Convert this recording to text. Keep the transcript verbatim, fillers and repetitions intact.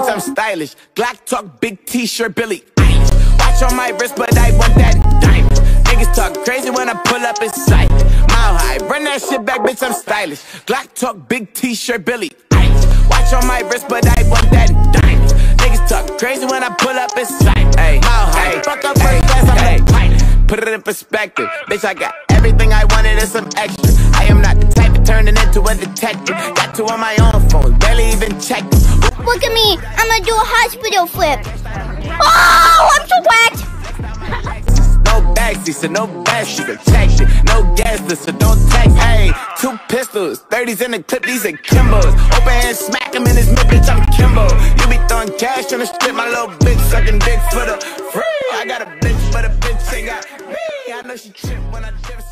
bitch, I'm stylish. Glock talk, big t-shirt, Billy. Watch on my wrist, but I want that diamond. Niggas talk crazy when I pull up in sight. Mile high, run that shit back, bitch, I'm stylish. Glock talk, big t-shirt, Billy. Watch on my wrist, but I want that diamond. Niggas talk crazy when I pull up in sight. Ay, mile high, fuck up first class, I'm the pilot. Put it in perspective, bitch, I got everything I wanted and some extra. I am not the type of turning into a detective. Got two on my own phone, barely even checked them. Look at me, I'm gonna do a hospital flip. Oh, I'm so wet. No backseat, so no backseat protection. No gas, so don't text. Hey, two pistols, thirties in the clip, these are Kimbos. Open hand, smack him in his mid, bitch, I'm Kimbo. You be throwing cash on the strip, my little bitch sucking dick for the free. I got a bitch, but a bitch ain't got me. I know she trip when I dip.